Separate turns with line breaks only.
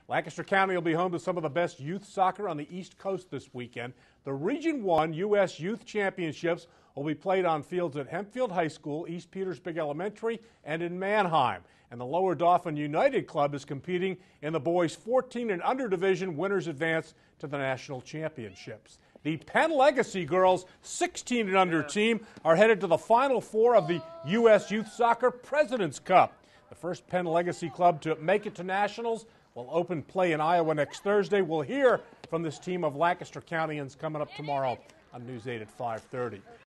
Lancaster County will be home to some of the best youth soccer on the East Coast this weekend. The Region 1 U.S. Youth Championships will be played on fields at Hempfield High School, East Petersburg Elementary, and in Manheim. And the Lower Dauphin United Club is competing in the boys 14 and under division. Winners advance to the national championships. The Penn Legacy girls 16 and under team are headed to the Final Four of the U.S. Youth Soccer President's Cup. The first Penn Legacy club to make it to nationals will open play in Iowa next Thursday. We'll hear from this team of Lancaster Countyans coming up tomorrow on News 8 at 5:30.